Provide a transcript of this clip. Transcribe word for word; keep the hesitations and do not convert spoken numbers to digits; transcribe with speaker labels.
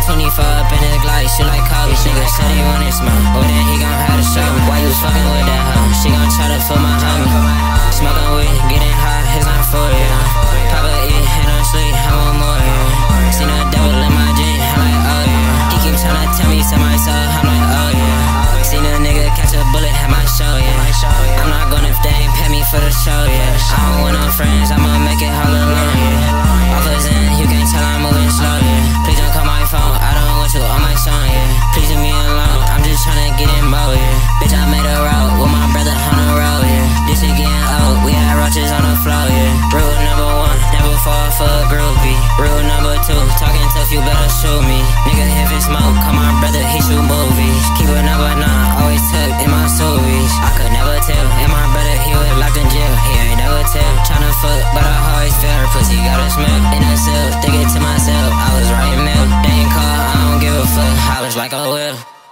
Speaker 1: twenty-four up in his glide, she like Kobe. Nigga said he wanted smoke, well then he gon' have to show me. Why you fucking with that hoe? She gon' try to fool my homie. Smoking weed, getting high, it's not for you. Papa eat, and don't sleep, I want more, yeah. Seen a devil in my dream, I'm like, oh yeah. He keep tryna tell me to myself, I'm like, oh yeah. Seen a nigga catch a bullet at my show, yeah. I'm not gonna if they ain't pay me for the show, yeah. I don't want no friends, I'ma make it all alone, yeah. Offers in, you can't tell I'm moving slow, yeah. Please don't call my phone, I don't want you on my song, yeah. Please leave me alone, I'm just tryna get in mode, yeah. Bitch, I made a road with my brother on the road, yeah. This shit getting old, we had roaches on the floor, yeah. Rule number one, never fall for a groupie. Rule number two, talking tough, you better shoot me. Nigga, if it's smoke, call my brother, he shoot movies. Keep it number nine, always tucked in my stories. I could never tell, and my brother, he was locked in jail. He ain't never tell, tryna fuck, but I always feel her pussy got a smell. In a cell, thinking to myself, I was writing mail. They ain't call, I don't give a fuck, I was like, oh well.